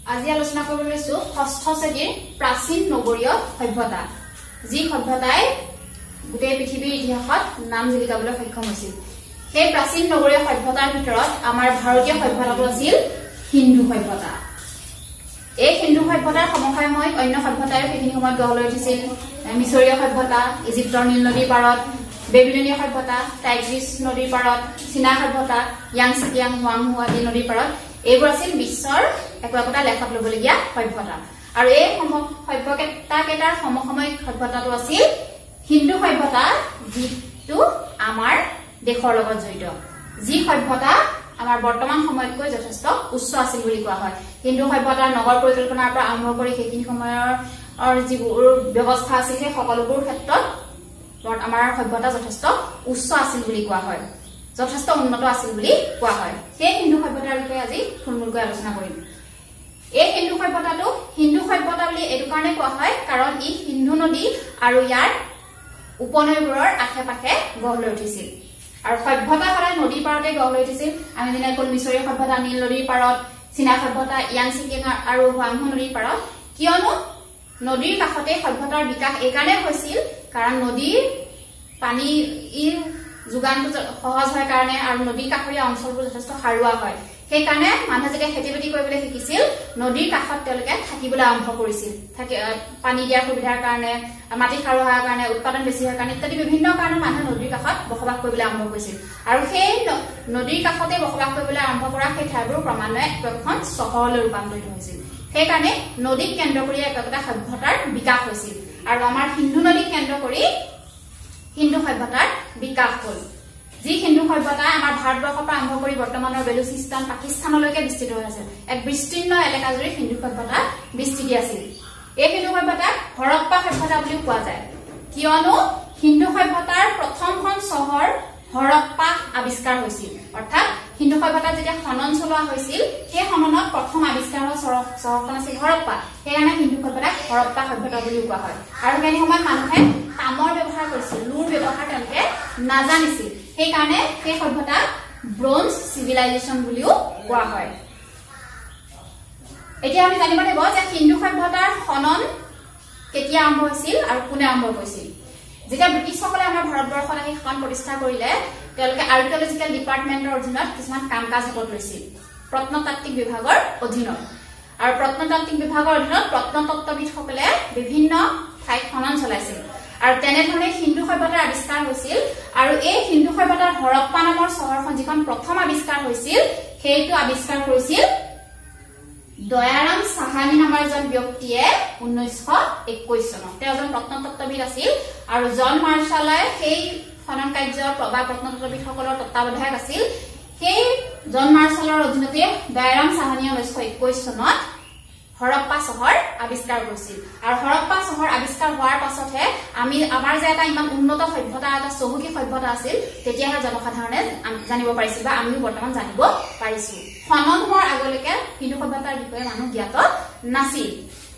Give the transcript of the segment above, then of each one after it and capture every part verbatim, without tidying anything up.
আজি আলোচনা কৰিব লৈছো ষষ্ঠ শ্ৰেণীৰ প্ৰাচীন নগৰীয় সভ্যতা যি সভ্যতাই গোটেই পৃথিৱীৰ ইতিহাসত নাম জিলিকাবলৈ সক্ষম হৈছিল সেই প্ৰাচীন নগৰীয় সভ্যতাৰ ভিতৰত আমাৰ ভাৰতীয় সভ্যতাটো আছিল হিন্দু সভ্যতা এই হিন্দু সভ্যতাৰ সমসাময়িক অন্য সভ্যতাই সেইখিনি সময়ত গঢ় লৈ উঠিছিল মিছৰীয় সভ্যতা ইজিপ্তৰ নীল নদীৰ পাৰত বেবিলনীয় সভ্যতা টাইগ্ৰিছ নদীৰ পাৰত চীনা সভ্যতা ইয়াংছি কিয়াং হুৱাংহু আদি নদীৰ পাৰত এইবোৰ আছিল বিশ্বৰ একোটা লেখত লবলগীয়া সভ্যতা আৰু এই সভ্যতা কেইটাৰ সমসাময়িক সভ্যতাটো আছিল হিন্দু সভ্যতা যিটো আমাৰ দেশৰ লগত জড়িত যি সভ্যতা আমাৰ বৰ্তমান সময়তকৈ যথেষ্ট উচ্চ আছিল বুলি কোৱা হয় হিন্দু সভ্যতাৰ নগৰ পৰিকল্পনাৰ পৰা আৰম্ভ কৰি সেইখিনি সময়ৰ যিবোৰ ব্যৱস্থা আছিল সেই সকলোবোৰ ক্ষেত্ৰত আমাৰ সভ্যতা যথেষ্ট উচ্চ আছিল বুলি কোৱা হয় যথেষ্ট উন্নত আছিল বুলি কোৱা হয় সেই হিন্দু সভ্যতাৰ বিষয়ে আজি থুলমূলকৈ আলোচনা কৰিম এই হিন্দু সভ্যতাটো হিন্দু সভ্যতা বুলি এইটো কাৰণে কোৱা হয় কাৰণ ই সিন্ধু নদী আৰু ইয়াৰ উপনৈবোৰৰ আশে-পাশে গঢ় লৈ উঠিছিল আৰু সভ্যতা সদায় নদীৰ পাৰতে গঢ় লৈ উঠিছিল আমি যেনে কল মিছৰীয় সভ্যতা নীল নদীৰ পাৰত চীনা সভ্যতা ইয়াংছি কিয়াং আৰু হুৱাংহু নদীৰ পাৰত কিয়নো নদীৰ কাষতে সভ্যতাৰ বিকাশ এইকাৰণে হৈছিল কাৰণ নদীৰ পানী ই যোগানটো সহজ হয় কাৰণে আৰু নদীৰ কাষৰীয়া অঞ্চলবোৰ যথেষ্ট সাৰুৱা হয় সেই কাৰণে মানুহে যেতিয়া খেতি-বাতি কৰিবলৈ শিকিছিল নদীৰ কাষত তেওঁলোকে থাকিবলৈ আৰম্ভ কৰিছিল পানী দিয়াৰ সুবিধাৰ কাৰণে মাটি সাৰুৱা হোৱাৰ কাৰণে উৎপাদন বেছি হোৱাৰ কাৰণে ইত্যাদি বিভিন্ন কাৰণত মানুহে নদীৰ কাষত বসবাস কৰিবলৈ আৰম্ভ কৰিছিল আৰু সেই নদীৰ কাষতে বসবাস কৰিবলৈ আৰম্ভ কৰা সেই ঠাইবোৰ ক্ৰমান্বয়ে এখন চহৰলৈ ৰূপান্তৰিত হৈছিল সেইকাৰণে নদীক কেন্দ্ৰ কৰি একোটা সভ্যতাৰ বিকাশ হৈছিল আৰু আমাৰ সিন্ধু নদীক কেন্দ্ৰ কৰি হিন্দু সভ্যতাৰ বিকাশ হ'ল যি হিন্দু সভ্যতা আমাৰ ভাৰতবৰ্ষৰ পৰা আৰম্ভ কৰি বৰ্তমানৰ বেলুচিস্তান পাকিস্তানলৈকে বিস্তৃত হৈ আছে এক বিস্তীৰ্ণ এলেকা জুৰি হিন্দু সভ্যতা বিস্তৃতি আছিল এই হিন্দু সভ্যতাক হৰপ্পা সভ্যতা বুলিও কোৱা যায় কিয়নো হিন্দু সভ্যতাৰ প্ৰথমখন চহৰ হৰপ্পা আৱিষ্কাৰ হৈছিল অৰ্থাৎ হিন্দু সভ্যতা যেতিয়া খনন চলোৱা হৈছিল সেই খননত প্ৰথম আৱিষ্কাৰ হোৱা চহৰখন আছিল হৰপ্পা সেইকাৰণে হিন্দু সভ্যতাক হৰপ্পা সভ্যতা বুলিও কোৱা হয় আৰু সেই সময়ত মানুহে তামৰ ব্যৱহাৰ কৰিছিল লুৰ ব্যৱহাৰ তেওঁলোকে নাজানিছিল সেইকাৰণে সেই সভ্যতাক ব্ৰঞ্জ চিভিলাইজেশ্যন বুলিও কোৱা হয় এতিয়া আমি জানিব লাগিব যে হিন্দু সভ্যতাৰ খনন কেতিয়া আৰম্ভ হৈছিল আৰু কোনে আৰম্ভ কৰিছিল যেতিয়া ব্ৰিটিছসকলে আমাৰ ভাৰতবৰ্ষত আহি শাসন প্ৰতিষ্ঠা কৰিলে তেওঁলোকে আৰ্কিঅলজিকেল ডিপাৰ্টমেণ্টৰ অধীনত কিছুমান কাম কাজ হাতত লৈছিল প্ৰত্নতাত্ত্বিক বিভাগৰ অধীনত আৰু প্ৰত্নতাত্ত্বিক বিভাগৰ অধীনত প্ৰত্নতত্ত্ববিদসকলে বিভিন্ন ঠাইত খনন চলাইছিল আৰু তেনেধৰণে হিন্দু সভ্যতাৰ আৱিষ্কাৰ হৈছিল আৰু এই হিন্দু সভ্যতাৰ হৰপ্পা নামৰ চহৰখন যিখন প্ৰথম আৱিষ্কাৰ হৈছিল সেইটো আৱিষ্কাৰ কৰিছিল দয়াৰাম সাহানী নামৰ এজন ব্যক্তিয়ে ঊনৈশ একৈশ চনত তেওঁ এজন প্ৰত্নতত্ত্ববিদ আছিল আৰু জন মাৰ্শ্বালে সেই খনন কাৰ্যৰ বা প্ৰত্নতত্ত্ববিদসকলৰ তত্ত্বাৱধায়ক আছিল সেই জন মাৰ্শ্বালৰ অধীনতে দয়াৰাম সাহানীয়ে ঊনৈশ একৈশ চনত হৰপ্পা চহৰ আৱিষ্কাৰ কৰিছিল আৰু হৰপ্পা চহৰ আৱিষ্কাৰ হোৱাৰ পাছতহে আমি আমাৰ যে এটা ইমান উন্নত সভ্যতা এটা চহকী সভ্যতা আছিল তেতিয়াহে জনসাধাৰণে জানিব পাৰিছিল বা আমিও বৰ্তমান জানিব পাৰিছো খনন হোৱাৰ আগলৈকে হিন্দু সভ্যতাৰ বিষয়ে মানুহ জ্ঞাত নাছিল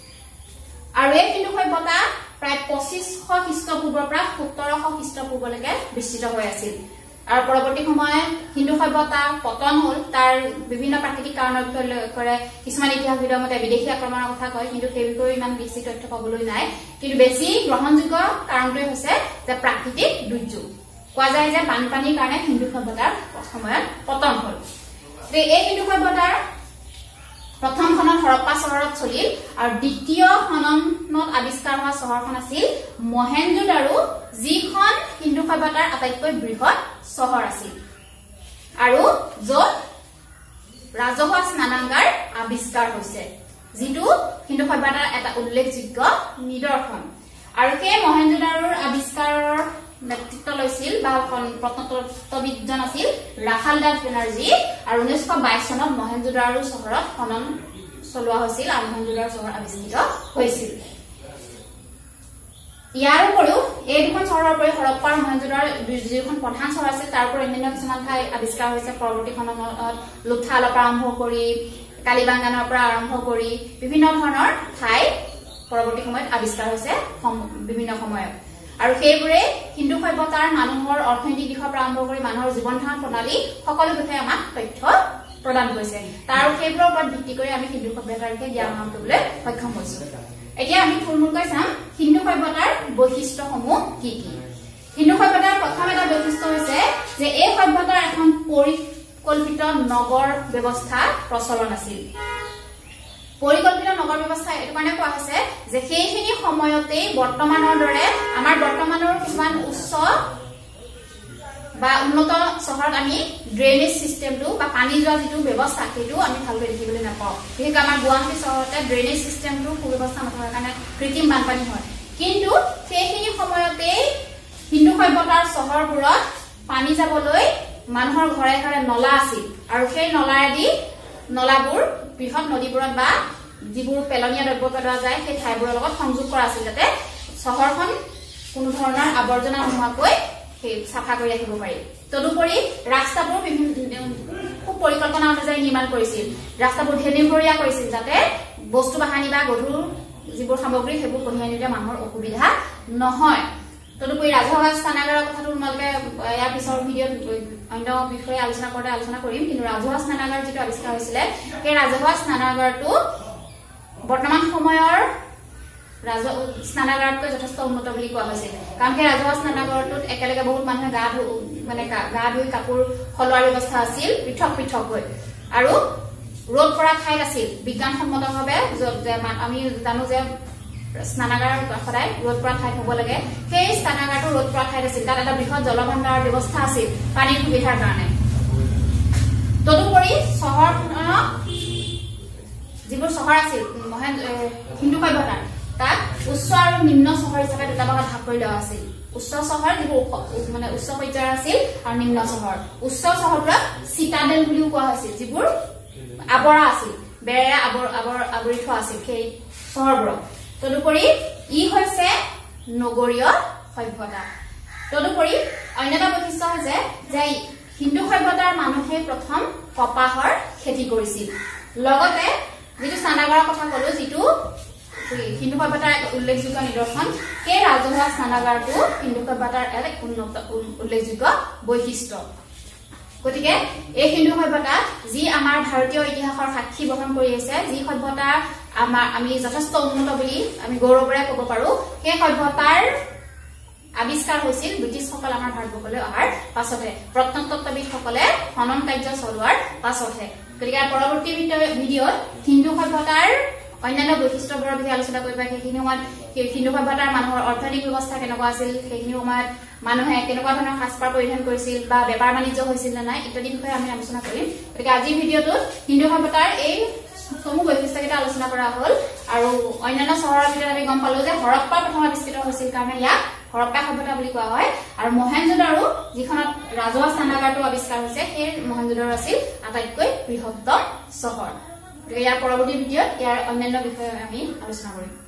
আৰু এই হিন্দু সভ্যতা প্ৰায় পঁচিছশ খ্ৰীষ্টপূৰ্বৰ পৰা সোতৰশ খ্ৰীষ্টপূৰ্বলৈকে বিস্তৃত হৈ আছিল আৰু পৰৱৰ্তী সময়ত হিন্দু সভ্যতা পতন হ'ল তাৰ বিভিন্ন প্ৰাকৃতিক কাৰণৰ কৰে কিছুমান ইতিহাসবিদৰ মতে বিদেশী আক্ৰমণৰ কথা কয় কিন্তু সেই বিষয়ে ইমান বেছি তথ্য পাবলৈ নাই কিন্তু বেছি গ্ৰহণযোগ্য কাৰণটোৱে হৈছে যে প্ৰাকৃতিক দুৰ্যোগ কোৱা যায় যে বানপানীৰ কাৰণে হিন্দু সভ্যতাৰ সময়ত পতন হ'ল এই হিন্দু সভ্যতাৰ প্ৰথম খনন হৰপ্পা চহৰত চলিল আৰু দ্বিতীয় খননত আৱিষ্কাৰ হোৱা চহৰখন আছিল মহেঞ্জোদাৰো যিখন হিন্দু সভ্যতাৰ আটাইতকৈ বৃহৎ চহৰ আছিল আৰু য'ত ৰাজহুৱা স্নানাগাৰ আৱিষ্কাৰ হৈছে যিটো হিন্দু সভ্যতাৰ এটা উল্লেখযোগ্য নিদৰ্শন আৰু সেই মহেঞ্জোদাৰোৰ আৱিষ্কাৰৰ নেতৃত্ব লৈছিল বা প্ৰত্নতত্ত্ববিদজন আছিল ৰাখাল দাস বেনাৰ্জী আৰু ঊনৈশ বাইশ চনত মহেঞ্জোদাৰো চহৰত খনন চলোৱা হৈছিল আৰু মহেঞ্জোদাৰো চহৰ আৱিষ্কৃত হৈছিল ইয়াৰ উপৰিও এই দুখন চহৰৰ উপৰি হৰপ্পা আৰু মহেঞ্জোদাৰ যিখন প্ৰধান চহৰ আছিল তাৰ উপৰি অন্যান্য কিছুমান ঠাই আৱিষ্কাৰ হৈছে পৰৱৰ্তী খননত লোথালৰ পৰা আৰম্ভ কৰি কালিবাংগানৰ পৰা আৰম্ভ কৰি বিভিন্ন ধৰণৰ ঠাই পৰৱৰ্তী সময়ত আৱিষ্কাৰ হৈছে বিভিন্ন সময়ত আৰু সেইবোৰে হিন্দু সভ্যতাৰ মানুহৰ অৰ্থনৈতিক দিশৰ পৰা আৰম্ভ কৰি মানুহৰ জীৱন ধাৰণ প্ৰণালী সকলো বিষয়ে আমাক তথ্য প্ৰদান কৰিছে তাৰ সেইবোৰৰ ওপৰত ভিত্তি কৰি আমি সিন্ধু সভ্যতাৰ বিষয়ে জ্ঞান আহৰণ কৰিবলৈ সক্ষম হৈছো এতিয়া আমি থুলমূলকৈ চাম সিন্ধু সভ্যতাৰ বৈশিষ্ট্যসমূহ কি কি সিন্ধু সভ্যতাৰ প্ৰথম এটা বৈশিষ্ট্য হৈছে যে এই সভ্যতাৰ এখন পৰিকল্পিত নগৰ ব্যৱস্থা প্ৰচলন আছিল পৰিকল্পিত নগৰ ব্যৱস্থা এটো কাৰণে কোৱা হৈছে যে সেইখিনি সময়তে বৰ্তমানৰ দৰে আমাৰ বৰ্তমানৰ কিছুমান উচ্চ বা উন্নত চহৰত আমি ড্ৰেনেজ সিস্টেমটো বা পানী যোৱা যিটো ব্যৱস্থা সেইটো আমি ভালকৈ দেখিবলৈ নাপাওঁ বিশেষকৈ আমাৰ গুৱাহাটী চহৰতে ড্ৰেনেজ সিস্টেমটো সুব্যৱস্থা নথকাৰ কাৰণে কৃত্ৰিম বানপানী হয় কিন্তু সেইখিনি সময়তে হিন্দু সভ্যতাৰ চহৰবোৰত পানী যাবলৈ মানুহৰ ঘৰে ঘৰে নলা আছিল আৰু সেই নলাৰেদি নলাবোৰ বৃহৎ নদীবোৰত বা যিবোৰ পেলনীয়া দ্ৰব্য পেলোৱা যায় সেই ঠাইবোৰৰ লগত সংযোগ কৰা আছিল যাতে চহৰখন কোনো ধৰণৰ আৱৰ্জনা নোহোৱাকৈ সেই সাফা কৰি ৰাখিব পাৰি তদুপৰি ৰাস্তাবোৰ বিভিন্ন খুব পৰিকল্পনা অনুযায়ী নিৰ্মাণ কৰিছিল ৰাস্তাবোৰ ধেনিমৰীয়া কৰিছিল যাতে বস্তু বাহানি বা গধুৰ যিবোৰ সামগ্ৰী সেইবোৰ কঢ়িয়াই নিলে মানুহৰ অসুবিধা নহয় তদুপৰি ৰাজহুৱা স্নানাগাৰৰ কথাটো তোমালোকে ইয়াৰ পিছৰ ভিডিঅ'ত অন্য বিষয়ে আলোচনা কৰোঁতে আলোচনা কৰিম কিন্তু ৰাজহুৱা স্নানাগাৰ যিটো আৱিষ্কাৰ হৈছিলে সেই ৰাজহুৱা স্নানাগাৰটো বৰ্তমান সময়ৰ ৰাজ স্নানাগাৰতকৈ যথেষ্ট উন্নত বুলি কোৱা হৈছিল কাৰণ সেই ৰাজহুৱা স্নানাগাৰটোত একেলগে বহুত মানুহে গা ধু মানে গা ধুই কাপোৰ সলোৱাৰ ব্যৱস্থা আছিল পৃথক পৃথককৈ আৰু ৰোড পৰা ঠাইত আছিল বিজ্ঞানসন্মতভাৱে আমি জানো যে স্নানাগাৰ সদায় ৰোড পৰা ঠাইত হ'ব লাগে সেই স্নানাগাৰটো ৰোড পৰা ঠাইত আছিল তাত এটা বৃহৎ জলভণ্ডাৰৰ ব্যৱস্থা আছিল পানীৰ সুবিধাৰ কাৰণে তদুপৰি চহৰখনৰ যিবোৰ চহৰ আছিল হিন্দু সভ্যতাৰ তাত উচ্চ আৰু নিম্ন চহৰ হিচাপে দুটা ভাগত ভাগ কৰি লোৱা আছিল উচ্চ চহৰ যিবোৰ মানে উচ্চ পৰ্যায়ৰ আছিল আৰু নিম্ন চহৰ উচ্চ চহৰবোৰক চিটাডেল বুলিও কোৱা হৈছিল যিবোৰ আৱৰা আছিল বেৰেৰে আৱৰ আৱৰ আৱৰি থোৱা আছিল সেই চহৰবোৰক তদুপৰি ই হৈছে নগৰীয় সভ্যতা তদুপৰি অন্য এটা বৈশিষ্ট্য হৈছে যে হিন্দু সভ্যতাৰ মানুহে প্ৰথম কপাহৰ খেতি কৰিছিল লগতে যিটো স্নানাগাৰৰ কথা কলো যিটো হিন্দু সভ্যতাৰ এক উল্লেখযোগ্য নিদৰ্শন সেই ৰাজহুৱা স্নানাগাৰটো হিন্দু সভ্যতাৰ এক উন্নত উল্লেখযোগ্য বৈশিষ্ট্য গতিকে এই হিন্দু সভ্যতা যি আমাৰ ভাৰতীয় ইতিহাসৰ সাক্ষী বহন কৰি আছে যি সভ্যতা আমাৰ আমি যথেষ্ট উন্নত বুলি আমি গৌৰৱেৰে ক'ব পাৰো সেই সভ্যতাৰ আৱিষ্কাৰ হৈছিল ব্ৰিটিছসকল আমাৰ ভাৰতবৰ্ষলৈ অহাৰ পাছতে প্ৰত্নতত্ত্ববিদসকলে খনন কাৰ্য চলোৱাৰ পাছতে গতিকে পৰৱৰ্তী ভিডিঅ'ত হিন্দু সভ্যতাৰ অন্যান্য বৈশিষ্ট্যবোৰৰ বিষয়ে আলোচনা কৰিবা সেইখিনি সময়ত হিন্দু সভ্যতাৰ মানুহৰ অৰ্থনৈতিক ব্যৱস্থা কেনেকুৱা আছিল সেইখিনি সময়ত মানুহে কেনেকুৱা ধৰণৰ সাজপাৰ পৰিধান কৰিছিল বা বেপাৰ বাণিজ্য হৈছিল নে নাই ইত্যাদি বিষয়ে আমি আলোচনা কৰিম গতিকে আজিৰ ভিডিঅ'টোত হিন্দু সভ্যতাৰ এই সমূহ বৈশিষ্ট্যকেইটা আলোচনা কৰা হ'ল আৰু অন্যান্য চহৰৰ ভিতৰত আমি গম পালো যে হৰপ্পা প্ৰথম আৱিষ্কৃত হৈছিল কাৰণে ইয়াক হৰপ্পা সভ্যতা বুলি কোৱা হয় আৰু মহেঞ্জোদাৰো যিখনত ৰাজহুৱা স্নানাগাৰটো আৱিষ্কাৰ হৈছে সেই মহেঞ্জোদাৰো আছিল আটাইতকৈ বৃহত্তম চহৰ ইয়াৰ পৰৱৰ্তী ভিডিঅ'ত ইয়াৰ অন্যান্য বিষয়ে আমি আলোচনা কৰিম